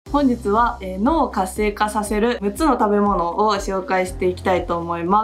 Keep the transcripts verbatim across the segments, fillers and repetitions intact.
本日は、えー、脳を活性化させるむっつの食べ物を紹介していきたいと思います。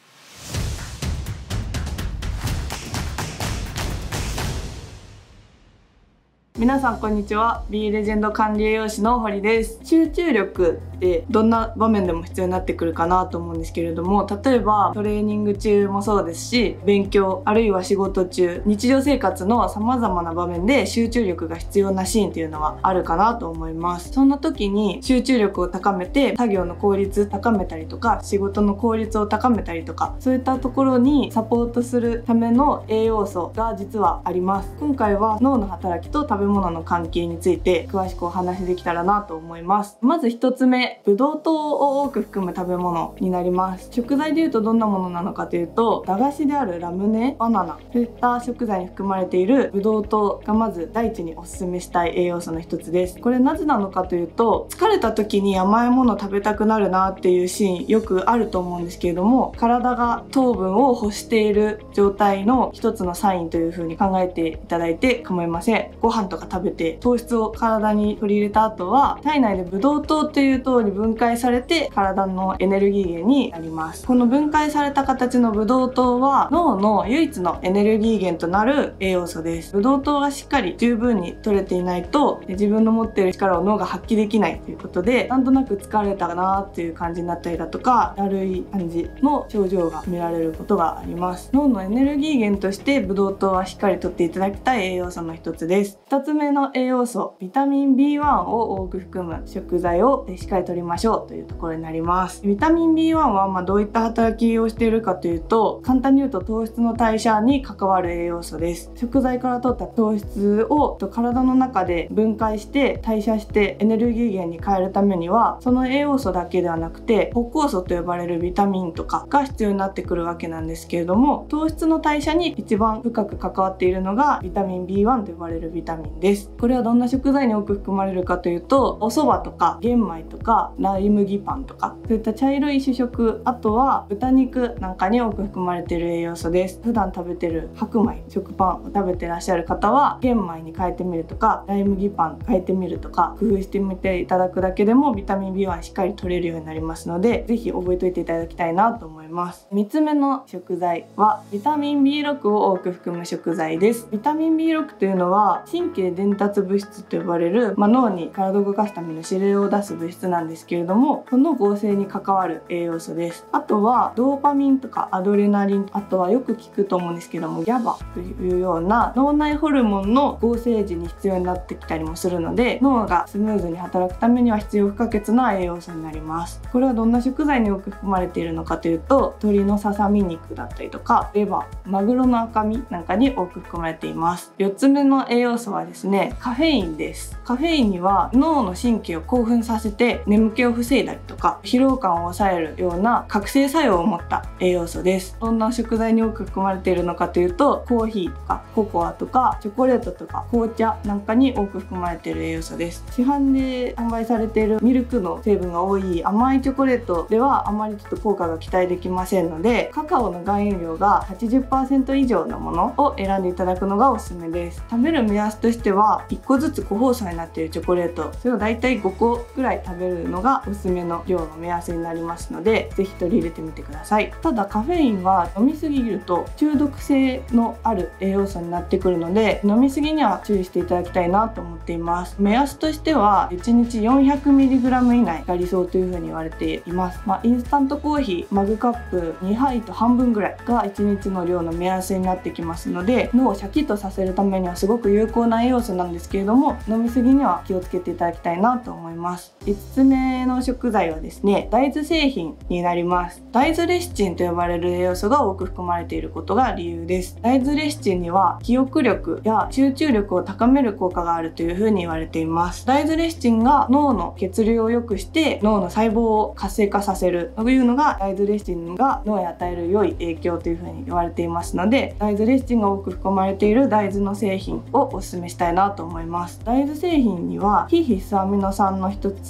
皆さんこんにちは。 B レジェンド管理栄養士の堀です。集中力ってどんな場面でも必要になってくるかなと思うんですけれども、例えばトレーニング中もそうですし、勉強あるいは仕事中、日常生活の様々な場面で集中力が必要なシーンっていうのはあるかなと思います。そんな時に集中力を高めて作業の効率高めたりとか、仕事の効率を高めたりとか、そういったところにサポートするための栄養素が実はあります。今回は脳の働きと食べ物の関係について詳しくお話しできたらなと思います。まず一つ目、ブドウ糖を多く含む食べ物になります。食材でいうとどんなものなのかというと、駄菓子であるラムネ、バナナ、そういった食材に含まれているブドウ糖がまず第一におすすめしたい栄養素の一つです。これなぜなのかというと、疲れた時に甘いものを食べたくなるなっていうシーンよくあると思うんですけれども、体が糖分を欲している状態の一つのサインというふうに考えていただいて構いません。ご飯とか食べて糖質を体に取り入れた後は、体内でブドウ糖という糖に分解されて体のエネルギー源になります。この分解された形のブドウ糖は脳の唯一のエネルギー源となる栄養素です。ブドウ糖がしっかり十分に取れていないと、自分の持っている力を脳が発揮できないということで、なんとなく疲れたなっていう感じになったりだとか、だるい感じの症状が見られることがあります。脳のエネルギー源としてブドウ糖はしっかり取っていただきたい栄養素の一つです。ふたつめの栄養素、ビタミン ビーワン を多く含む食材をしっかり取りましょうというところになります。ビタミン ビーワン はまあどういった働きをしているかというと、簡単に言うと糖質の代謝に関わる栄養素です。食材から取った糖質を体の中で分解して代謝してエネルギー源に変えるためには、その栄養素だけではなくて歩酵素と呼ばれるビタミンとかが必要になってくるわけなんですけれども、糖質の代謝に一番深く関わっているのがビタミン ビーワン と呼ばれるビタミンです。これはどんな食材に多く含まれるかというと、お蕎麦とか玄米とかライ麦パンとか、そういった茶色い主食、あとは豚肉なんかに多く含まれている栄養素です。普段食べてる白米、食パンを食べてらっしゃる方は玄米に変えてみるとか、ライ麦パン変えてみるとか、工夫してみていただくだけでもビタミン ビーワン しっかり取れるようになりますので、ぜひ覚えておいていただきたいなと思います。みっつめの食材はビタミン ビーろく を多く含む食材です。ビタミン ビーろく というのは神経伝達物質と呼ばれる、まあ、脳に体を動かすための指令を出す物質なんですけれども、その合成に関わる栄養素です。あとはドーパミンとかアドレナリン、あとはよく聞くと思うんですけども ギャバ というような脳内ホルモンの合成時に必要になってきたりもするので、脳がスムーズに働くためには必要不可欠な栄養素になります。これはどんな食材に多く含まれているのかというと、鶏のささみ肉だったりとかレバー、マグロの赤身なんかに多く含まれています。よっつめの栄養素はですね、カフェインです。カフェインには脳の神経を興奮させて眠気を防いだりとか、疲労感を抑えるような覚醒作用を持った栄養素です。どんな食材に多く含まれているのかというと、コーヒーとかココアとかチョコレートとか紅茶なんかに多く含まれている栄養素です。市販で販売されているミルクの成分が多い甘いチョコレートではあまりちょっと効果が期待できませんので、カカオの含有量が はちじゅっパーセント 以上のものを選んでいただくのがおすすめです。食べる目安としてはいっこずつ個包装になっているチョコレート、それをだいたいごこぐらい食べるのがおすすめの量の目安になりますので、ぜひ取り入れてみてください。ただカフェインは飲みすぎると中毒性のある栄養素になってくるので、飲みすぎには注意していただきたいなと思っています。目安としてはいちにち よんひゃくミリグラム 以内が理想というふうに言われています。まあ、インスタントコーヒーマグカップにはいと半分ぐらいがいちにちの量の目安になってきますので、脳をシャキッとさせるためにはすごく有効な栄養素なんですけれども、飲みすぎには気をつけていただきたいなと思います。いつつめの食材はですね、大豆製品になります。大豆レシチンと呼ばれる栄養素が多く含まれていることが理由です。大豆レシチンには記憶力や集中力を高める効果があるというふうに言われています。大豆レシチンが脳の血流を良くして脳の細胞を活性化させるというのが、大豆レシチンが脳へ与える良い影響というふうに言われていますので、大豆レシチンが多く含まれている大豆の製品をお勧めしたいなと思います。大豆製品には非必須アミノ酸の一つである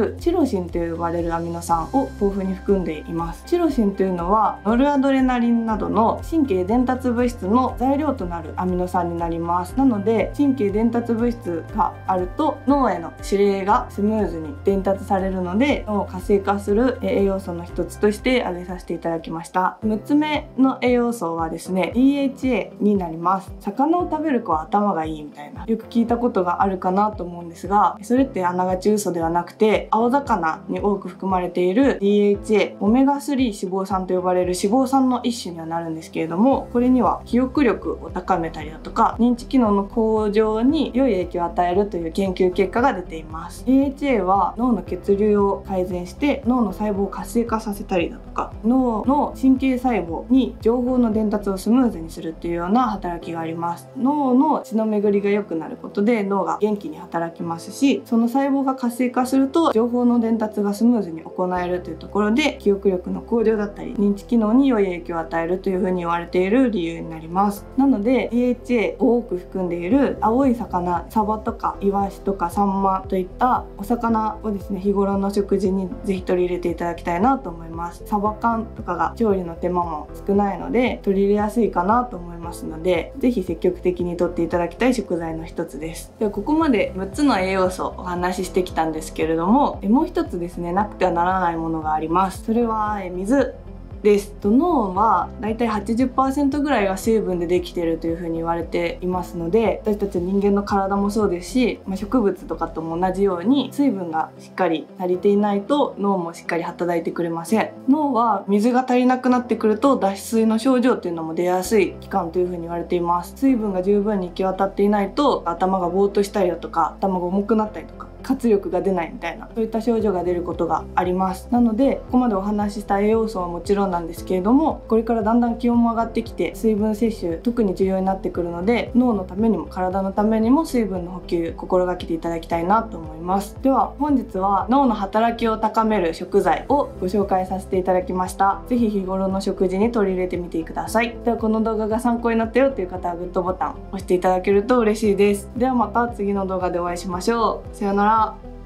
るチロシンと呼ばれるアミノ酸を豊富に含んでいます。チロシンというのはノルアドレナリンなどの神経伝達物質の材料となるアミノ酸になります。なので神経伝達物質があると脳への指令がスムーズに伝達されるので、脳を活性化する栄養素の一つとして挙げさせていただきました。むっつめの栄養素はですね ディーエイチエー になります。魚を食べる子は頭がいいみたいな、よく聞いたことがあるかなと思うんですが、それってあながち嘘ではなくて、青魚に多く含まれている ディーエイチエー オメガスリー脂肪酸と呼ばれる脂肪酸の一種にはなるんですけれども、これには記憶力を高めたりだとか認知機能の向上に良い影響を与えるという研究結果が出ています。 ディーエイチエー は脳の血流を改善して脳の細胞を活性化させたりだとか、脳の神経細胞に情報の伝達をスムーズにするっていうような働きがあります。脳の血の巡りが良くなることで脳が元気に働きますし、その細胞が活性化すると情報の伝達がスムーズに行えるというところで、記憶力の向上だったり認知機能に良い影響を与えるというふうに言われている理由になります。なので ディーエイチエー を多く含んでいる青い魚、サバとかイワシとかサンマといったお魚をですね、日頃の食事にぜひ取り入れていただきたいなと思います。サバ缶とかが調理の手間も少ないので取り入れやすいかなと思いますので、ぜひ積極的に摂っていただきたい食材の一つです。ではここまでむっつの栄養素をお話ししてきたんですけれども、もう一つですね、なくてはならないものがあります。それは水です。脳はだいたい はちじゅっパーセント ぐらいが水分でできているというふうに言われていますので、私たち人間の体もそうですし、まあ、植物とかとも同じように水分がしっかり足りていないと脳もしっかり働いてくれません。脳は水が足りなくなってくると脱水の症状っていうのも出やすい器官というふうに言われています。水分が十分に行き渡っていないと頭がぼーっとしたりだとか、頭が重くなったりとか活力が出ないみたいな、そういった症状が出ることがあります。なのでここまでお話しした栄養素はもちろんなんですけれども、これからだんだん気温も上がってきて水分摂取特に重要になってくるので、脳のためにも体のためにも水分の補給心がけていただきたいなと思います。では本日は脳の働きを高める食材をご紹介させていただきました。ぜひ日頃の食事に取り入れてみてください。ではこの動画が参考になったよという方はグッドボタンを押していただけると嬉しいです。ではまた次の動画でお会いしましょう。さようなら。